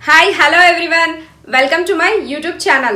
Hi hello everyone welcome to my YouTube channel.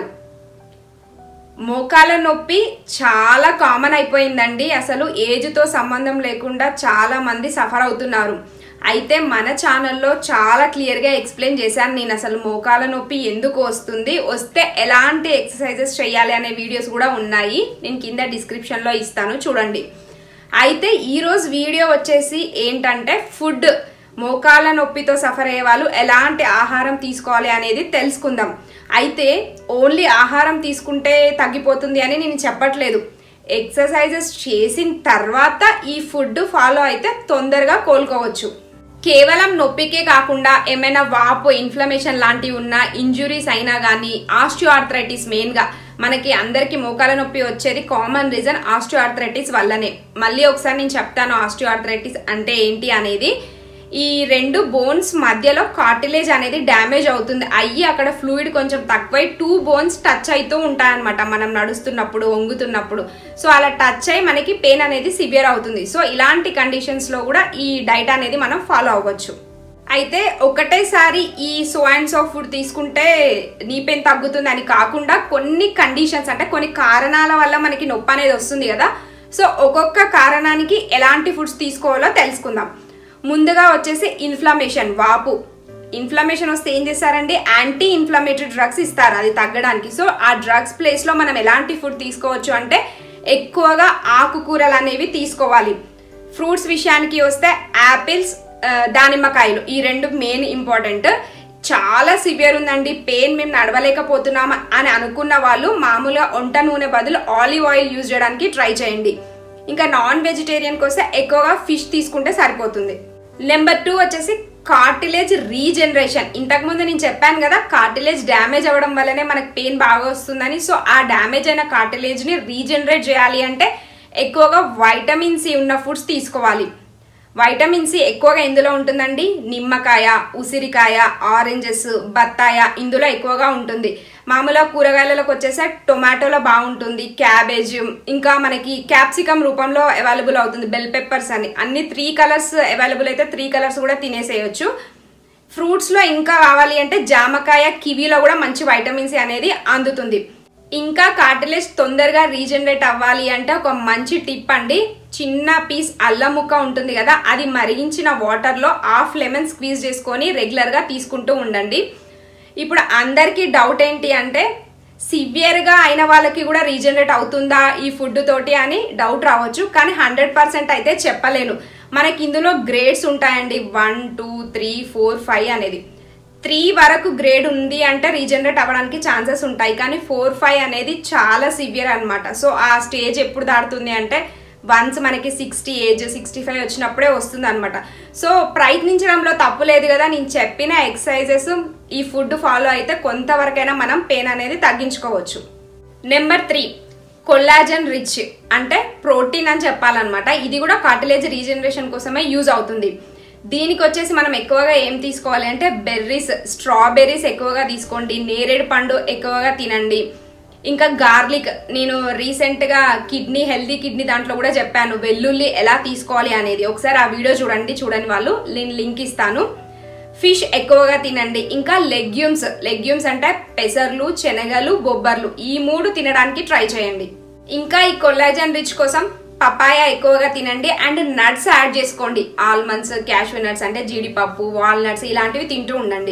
మోకాల నొప్పి చాలా కామన్ అయిపోయిందండి. అసలు ఏజ్తో సంబంధం లేకుండా చాలా మంది సఫర్ అవుతున్నారు. అయితే మన ఛానల్లో చాలా క్లియర్గా ఎక్స్ప్లెయిన్ చేశాను నేను అసలు మోకాల నొప్పి ఎందుకు వస్తుంది, వస్తే ఎలాంటి ఎక్సర్సైజెస్ చేయాలి అనే వీడియోస్ కూడా ఉన్నాయి. నేను కింద డిస్క్రిప్షన్లో ఇస్తాను, చూడండి. అయితే ఈరోజు వీడియో వచ్చేసి ఏంటంటే ఫుడ్, మోకాల నొప్పితో సఫర్ అయ్యే వాళ్ళు ఎలాంటి ఆహారం తీసుకోవాలి అనేది తెలుసుకుందాం. అయితే ఓన్లీ ఆహారం తీసుకుంటే తగ్గిపోతుంది అని నేను చెప్పట్లేదు. ఎక్సర్సైజెస్ చేసిన తర్వాత ఈ ఫుడ్ ఫాలో అయితే తొందరగా కోలుకోవచ్చు. కేవలం నొప్పికే కాకుండా ఏమైనా వాపు, ఇన్ఫ్లమేషన్ లాంటివి ఉన్నా, ఇంజురీస్ అయినా కానీ, ఆస్టియోఆర్థరైటిస్ మెయిన్గా మనకి అందరికీ మోకాల నొప్పి వచ్చేది కామన్ రీజన్ ఆస్టియోఆర్థరైటిస్ వల్లనే. మళ్ళీ ఒకసారి నేను చెప్తాను ఆస్టియోఆర్థరైటిస్ అంటే ఏంటి అనేది. ఈ రెండు బోన్స్ మధ్యలో కార్టిలేజ్ అనేది డ్యామేజ్ అవుతుంది, అయ్యి అక్కడ ఫ్లూయిడ్ కొంచెం తక్కువై 2 బోన్స్ టచ్ అవుతూ ఉంటాయన్నమాట మనం నడుస్తున్నప్పుడు, వంగుతున్నప్పుడు. సో అలా టచ్ అయ్యి మనకి పెయిన్ అనేది సివియర్ అవుతుంది. సో ఇలాంటి కండిషన్స్లో కూడా ఈ డైట్ అనేది మనం ఫాలో అవ్వచ్చు. అయితే ఒకటేసారి ఈ సో అండ్ సో ఫుడ్ తీసుకుంటే నీ పెయిన్ తగ్గుతుంది అని కాకుండా కొన్ని కండిషన్స్, అంటే కొన్ని కారణాల వల్ల మనకి నొప్పి అనేది వస్తుంది కదా. సో ఒక్కొక్క కారణానికి ఎలాంటి ఫుడ్స్ తీసుకోవాలో తెలుసుకుందాం. ముందుగా వచ్చేసి ఇన్ఫ్లమేషన్, వాపు. ఇన్ఫ్లమేషన్ వస్తే ఏం చేస్తారండి, యాంటీ ఇన్ఫ్లమేటరీ డ్రగ్స్ ఇస్తారు అది తగ్గడానికి. సో ఆ డ్రగ్స్ ప్లేస్లో మనం ఎలాంటి ఫుడ్ తీసుకోవచ్చు అంటే ఎక్కువగా ఆకుకూరలు అనేవి తీసుకోవాలి. ఫ్రూట్స్ విషయానికి వస్తే యాపిల్స్, దానిమ్మకాయలు, ఈ రెండు మెయిన్ ఇంపార్టెంట్. చాలా సివియర్ ఉందండి పెయిన్, మేము నడవలేకపోతున్నాం అని అనుకున్న వాళ్ళు మామూలుగా వంట నూనె బదులు ఆలివ్ ఆయిల్ యూజ్ చేయడానికి ట్రై చేయండి. ఇంకా నాన్ వెజిటేరియన్కి వస్తే ఎక్కువగా ఫిష్ తీసుకుంటే సరిపోతుంది. నెంబర్ 2 వచ్చేసి కార్టిలేజ్ రీజనరేషన్. ఇంతకుముందు నేను చెప్పాను కదా, కార్టిలేజ్ డ్యామేజ్ అవ్వడం వల్లనే మనకు పెయిన్ బాగా వస్తుందని. సో ఆ డ్యామేజ్ అయిన కార్టిలేజ్ని రీజనరేట్ చేయాలి అంటే ఎక్కువగా వైటమిన్ సి ఉన్న ఫుడ్స్ తీసుకోవాలి. వైటమిన్ సి ఎక్కువగా ఇందులో ఉంటుందండి. నిమ్మకాయ, ఉసిరికాయ, ఆరెంజెస్, బత్తాయ ఇందులో ఎక్కువగా ఉంటుంది. మామూలుగా కూరగాయలకు వచ్చేసి టొమాటోలో బాగుంటుంది, క్యాబేజ్, ఇంకా మనకి క్యాప్సికమ్ రూపంలో అవైలబుల్ అవుతుంది, బెల్ పెప్పర్స్ అని. అన్ని 3 కలర్స్ అవైలబుల్ అయితే 3 కలర్స్ కూడా తినేసేయచ్చు. ఫ్రూట్స్లో ఇంకా కావాలి అంటే జామకాయ, కివీలో కూడా మంచి వైటమిన్ సి అనేది అందుతుంది. ఇంకా కార్టిలేజ్ తొందరగా రీజనరేట్ అవ్వాలి అంటే ఒక మంచి టిప్ అండి, చిన్న పీస్ అల్లం ముక్క ఉంటుంది కదా, అది మరిగించిన వాటర్లో 1/2 లెమన్ స్క్వీజ్ చేసుకొని రెగ్యులర్గా తీసుకుంటూ ఉండండి. ఇప్పుడు అందరికీ డౌట్ ఏంటి అంటే సివియర్గా అయిన వాళ్ళకి కూడా రీజనరేట్ అవుతుందా ఈ ఫుడ్ తోటి అని డౌట్ రావచ్చు. కానీ 100% అయితే చెప్పలేను. మనకి ఇందులో గ్రేడ్స్ ఉంటాయండి, 1, 2, 3, 4, 5 అనేది. 3 వరకు గ్రేడ్ ఉంది అంటే రీజనరేట్ అవ్వడానికి ఛాన్సెస్ ఉంటాయి. కానీ 4, 5 అనేది చాలా సివియర్ అనమాట. సో ఆ స్టేజ్ ఎప్పుడు దాటుతుంది అంటే వన్స్ మనకి 60 ఏజ్, 65 వచ్చినప్పుడే వస్తుంది అనమాట. సో ప్రయత్నించడంలో తప్పు లేదు కదా. నేను చెప్పిన ఎక్సర్సైజెస్, ఈ ఫుడ్ ఫాలో అయితే కొంతవరకైనా మనం పెయిన్ అనేది తగ్గించుకోవచ్చు. నెంబర్ 3 కొల్లాజన్ రిచ్, అంటే ప్రోటీన్ అని చెప్పాలన్నమాట. ఇది కూడా కార్టిలేజ్ రీజనరేషన్ కోసమే యూజ్ అవుతుంది. దీనికి వచ్చేసి మనం ఎక్కువగా ఏం తీసుకోవాలి అంటే బెర్రీస్, స్ట్రాబెర్రీస్ ఎక్కువగా తీసుకోండి, నేరేడు పండు ఎక్కువగా తినండి. ఇంకా గార్లిక్, నేను రీసెంట్గా హెల్దీ కిడ్నీ దాంట్లో కూడా చెప్పాను వెల్లుల్లి ఎలా తీసుకోవాలి అనేది. ఒకసారి ఆ వీడియో చూడని వాళ్ళు నేను లింక్ ఇస్తాను. ఫిష్ ఎక్కువగా తినండి. ఇంకా లెగ్యూమ్స్ అంటే పెసర్లు, శనగలు, బొబ్బర్లు, ఈ 3 తినడానికి ట్రై చేయండి. ఇంకా ఈ కొల్లాజన్ రిచ్ కోసం పపాయ ఎక్కువగా తినండి. అండ్ నట్స్ యాడ్ చేసుకోండి, ఆల్మండ్స్, క్యాష్యూ నట్స్ అంటే జీడిపప్పు, వాల్నట్స్ ఇలాంటివి తింటూ ఉండండి.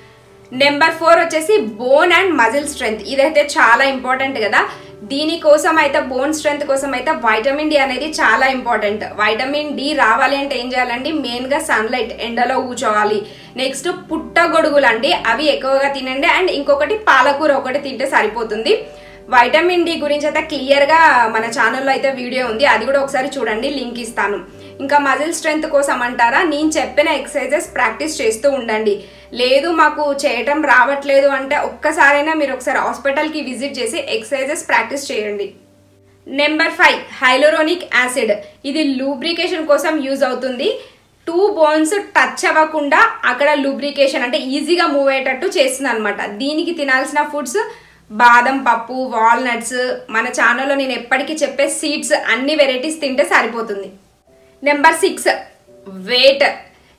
నెంబర్ 4 వచ్చేసి బోన్ అండ్ మజిల్ స్ట్రెంగ్త్. ఇదైతే చాలా ఇంపార్టెంట్ కదా. దీనికోసం అయితే, బోన్ స్ట్రెంగ్త్ కోసం అయితే వైటమిన్ డి అనేది చాలా ఇంపార్టెంట్. వైటమిన్ డి రావాలి అంటే ఏం చేయాలండి, మెయిన్గా సన్లైట్, ఎండలో కూర్చోవాలి. నెక్స్ట్ పుట్టగొడుగులు అండి, అవి ఎక్కువగా తినండి. అండ్ ఇంకొకటి పాలకూర ఒకటి తింటే సరిపోతుంది. వైటమిన్ డి గురించి అయితే క్లియర్గా మన ఛానల్లో అయితే వీడియో ఉంది, అది కూడా ఒకసారి చూడండి, లింక్ ఇస్తాను. ఇంకా మజిల్ స్ట్రెంగ్త్ కోసం అంటారా, నేను చెప్పిన ఎక్సర్సైజెస్ ప్రాక్టీస్ చేస్తూ ఉండండి. లేదు మాకు చేయటం రావట్లేదు అంటే ఒక్కసారైనా మీరు ఒకసారి హాస్పిటల్కి విజిట్ చేసి ఎక్సర్సైజెస్ ప్రాక్టీస్ చేయండి. Number 5 hyaluronic acid. ఇది లూబ్రికేషన్ కోసం యూజ్ అవుతుంది. 2 బోన్స్ టచ్ అవ్వకుండా అక్కడ లూబ్రికేషన్ అంటే ఈజీగా మూవ్ అయ్యేటట్టు చేస్తుంది అనమాట. దీనికి తినాల్సిన ఫుడ్స్ బాదం పప్పు, వాల్నట్స్, మన ఛానల్లో నేను ఎప్పటికీ చెప్పే సీడ్స్, అన్ని వెరైటీస్ తింటే సరిపోతుంది. Number 6 weight.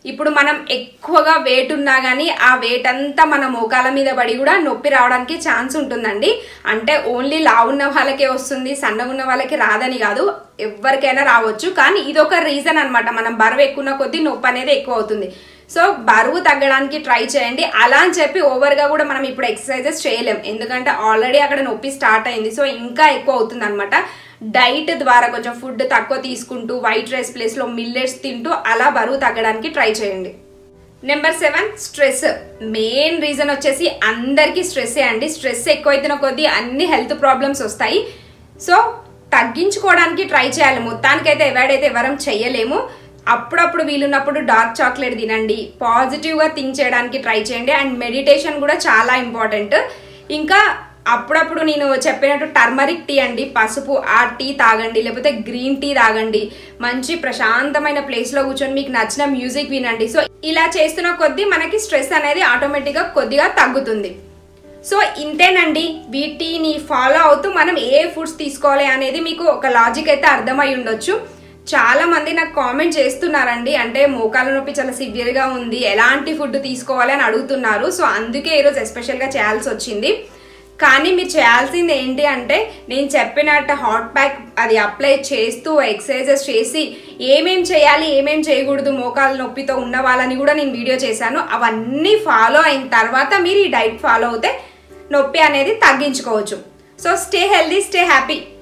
ఇప్పుడు మనం ఎక్కువగా వెయిట్ ఉన్నా కానీ ఆ వెయిట్ అంతా మన మోకాల మీద పడి కూడా నొప్పి రావడానికి ఛాన్స్ ఉంటుందండి. అంటే ఓన్లీ లావు ఉన్న వాళ్ళకే వస్తుంది, సన్నగా ఉన్న వాళ్ళకి రాదని కాదు, ఎవరికైనా రావచ్చు. కానీ ఇదొక రీజన్ అనమాట. మనం బరువు ఎక్కువ కొద్దీ నొప్పి అనేది ఎక్కువ అవుతుంది. సో బరువు తగ్గడానికి ట్రై చేయండి. అలా అని చెప్పి ఓవర్గా కూడా మనం ఇప్పుడు ఎక్సర్సైజెస్ చేయలేం, ఎందుకంటే ఆల్రెడీ అక్కడ నొప్పి స్టార్ట్ అయింది. సో ఇంకా ఎక్కువ అవుతుంది అనమాట. డైట్ ద్వారా కొంచెం ఫుడ్ తక్కువ తీసుకుంటూ వైట్ రైస్ ప్లేస్లో మిల్లెట్స్ తింటూ అలా బరువు తగ్గడానికి ట్రై చేయండి. Number 7 stress. మెయిన్ రీజన్ వచ్చేసి అందరికీ స్ట్రెస్సే అండి. స్ట్రెస్ ఎక్కువైతున్న కొద్దీ అన్ని హెల్త్ ప్రాబ్లమ్స్ వస్తాయి. సో తగ్గించుకోవడానికి ట్రై చేయాలి. మొత్తానికైతే అవాయిడ్ అయితే ఎవరం చెయ్యలేము. అప్పుడప్పుడు వీలున్నప్పుడు డార్క్ చాక్లెట్ తినండి, పాజిటివ్గా థింక్ చేయడానికి ట్రై చేయండి. అండ్ మెడిటేషన్ కూడా చాలా ఇంపార్టెంట్. ఇంకా అప్పుడప్పుడు నేను చెప్పినట్టు టర్మరిక్ టీ అండి, పసుపు, ఆ టీ తాగండి, లేకపోతే గ్రీన్ టీ తాగండి. మంచి ప్రశాంతమైన ప్లేస్లో కూర్చొని మీకు నచ్చిన మ్యూజిక్ వినండి. సో ఇలా చేస్తున్న కొద్దీ మనకి స్ట్రెస్ అనేది ఆటోమేటిక్గా కొద్దిగా తగ్గుతుంది. సో ఇంతేనండి. వీటిని ఫాలో అవుతూ మనం ఏ ఫుడ్స్ తీసుకోవాలి అనేది మీకు ఒక లాజిక్ అయితే అర్థమై ఉండొచ్చు. చాలా మంది నాకు కామెంట్ చేస్తున్నారండి, అంటే మోకాల నొప్పి చాలా సివియర్గా ఉంది, ఎలాంటి ఫుడ్ తీసుకోవాలి అని అడుగుతున్నారు. సో అందుకే ఈరోజు ఎస్పెషల్గా చేయాల్సి వచ్చింది. కానీ మీరు చేయాల్సింది ఏంటి అంటే, నేను చెప్పినట్టు హాట్ ప్యాక్ అది అప్లై చేస్తూ ఎక్సర్సైజెస్ చేసి ఏమేం చేయాలి ఏమేం చేయకూడదు మోకాల నొప్పితో ఉన్న వాళ్ళని కూడా నేను వీడియో చేశాను. అవన్నీ ఫాలో అయిన తర్వాత మీరు ఈ డైట్ ఫాలో అవుతే నొప్పి అనేది తగ్గించుకోవచ్చు. So stay healthy, stay happy.